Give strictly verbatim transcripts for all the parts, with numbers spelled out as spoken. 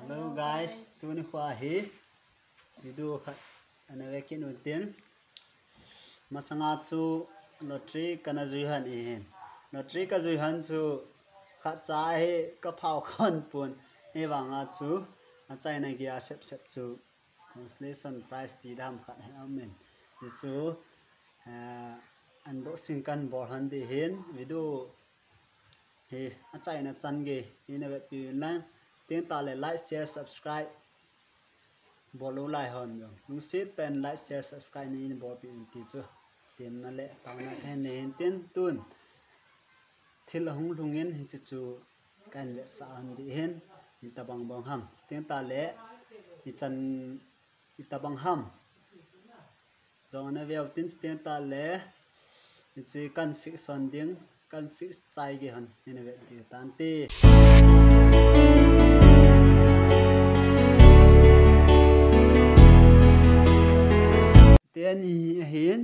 Hello guys, tuni khwa hi video khat anawekin utin masanga chu lottery kana zui han e lottery ka zui han chu kha cha he ka phau khon pun e wanga chu a chaina gi a sep sep chu consolation prize ti dam khat he amen chu unboxing kan bor han de hen video he a chaina chan ge ina web pi lan tiếng ta là like share subscribe bỏ lô lại hòn rồi lúc xếp tên like share subscribe nên bỏ tiền tí chưa tiền nó lệ tao nó thay nên tiền tuần thì là hung lung yên thì chú cái lệ saan đi hen thì ta bằng bằng ham tiếng ta lệ thì chân thì ta bằng ham rồi nó về tiếng tiếng ta lệ thì chỉ cần fix son tiếng cần fix trái cái hòn thì nó về thì tan tê tiền hiến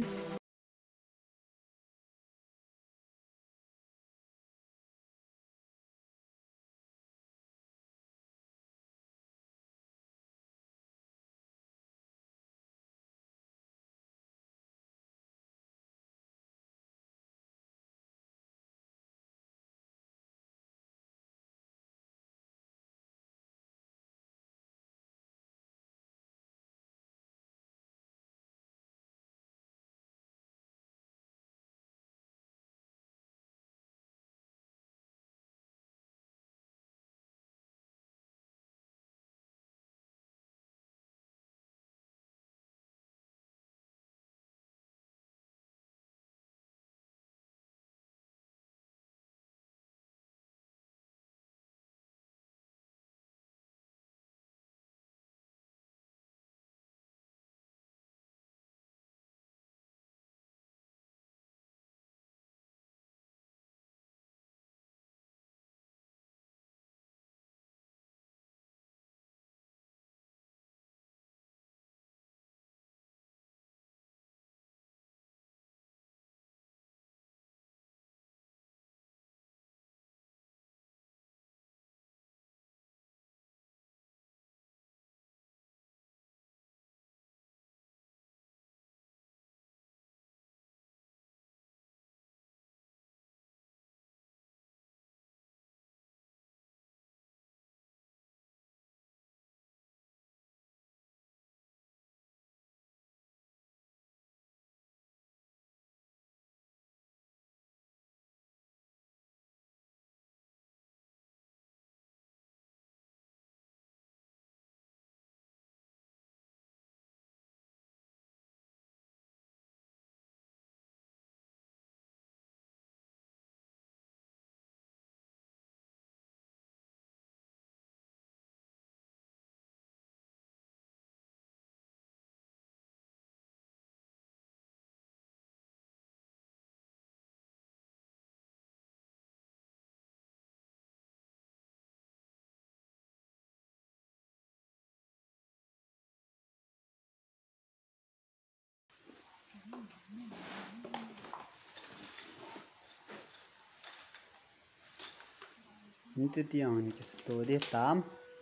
những cái tiếng cái số để tám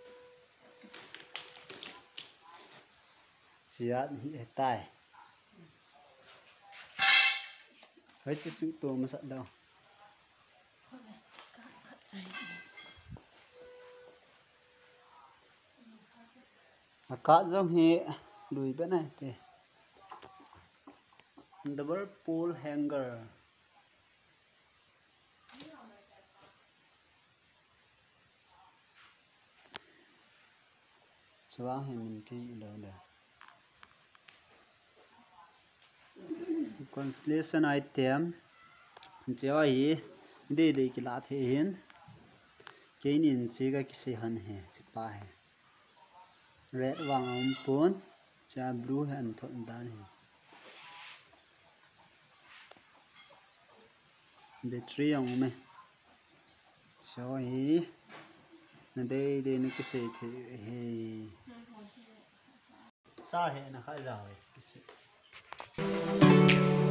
chỉ ăn hiện tại với chỉ số tổ mà sợ đâu mà cá giống như đuôi bên này thì double pull hanger cho thì mình cái gì đó là constellation item cho ấy đây đây cái lá thế hiện cái nhìn chỉ cái cái gì hơn hè chỉ ba red vàng ống bốn cha blue and thuận đan hè battery ông mày cho ấy đây đây nó cái gì thì cha hè nó khai rồi cái gì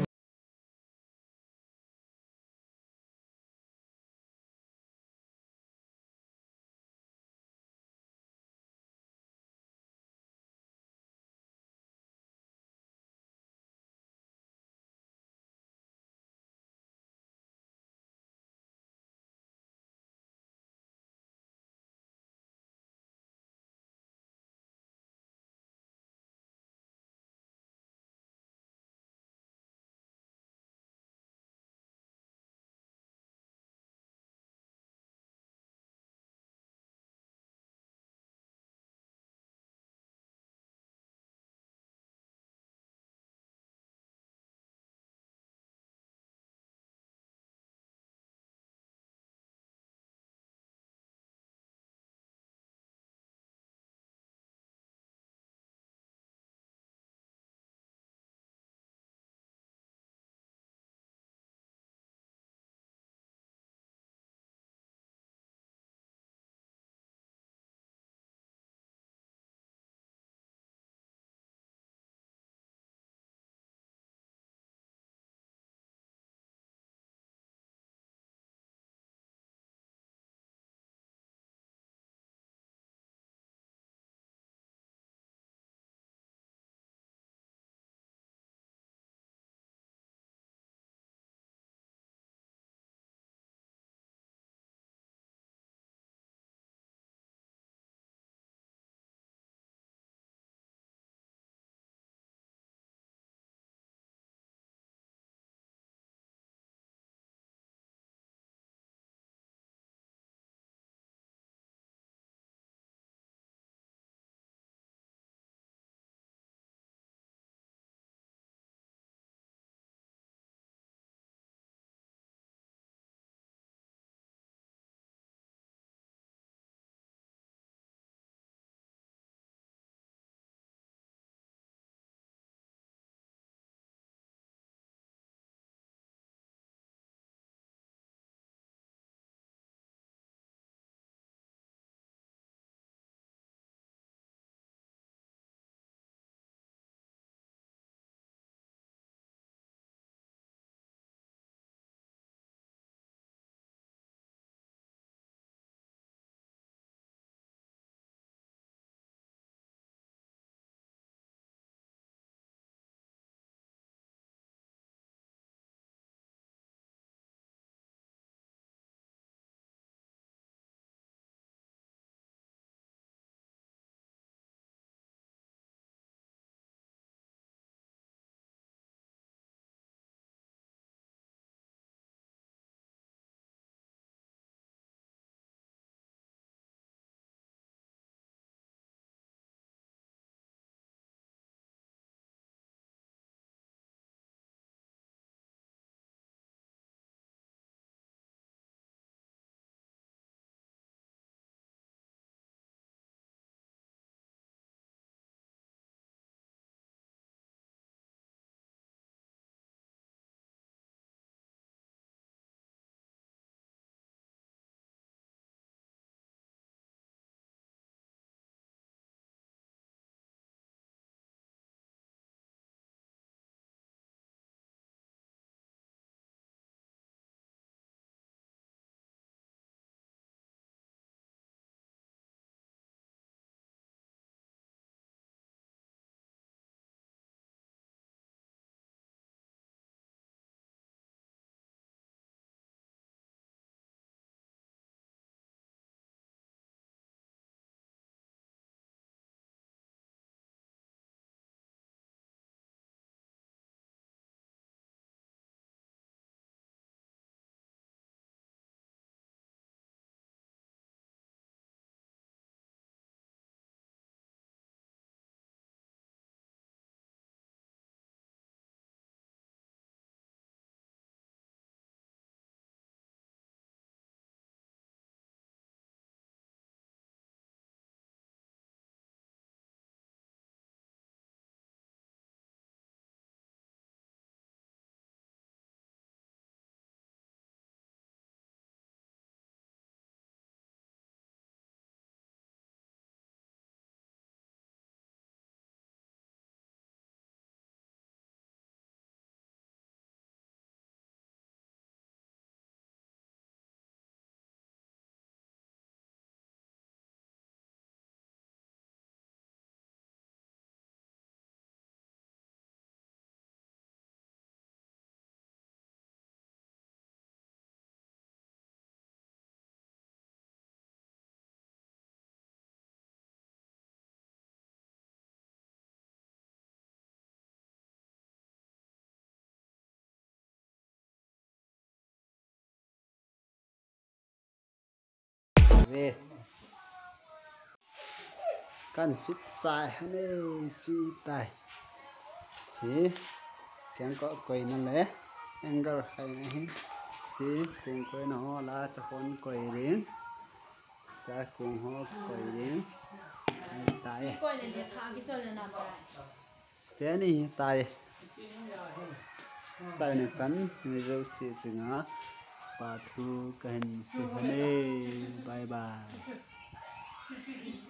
về căn fit dài hơn đây chi tài chỉ kén có quầy nó lẽ angle hay này chỉ cùng quầy nó là cho con quầy đến cha cùng họ quầy đến tại thế này tại tại này chắn người dâu xì chừng á và thu cần sự hân bye bye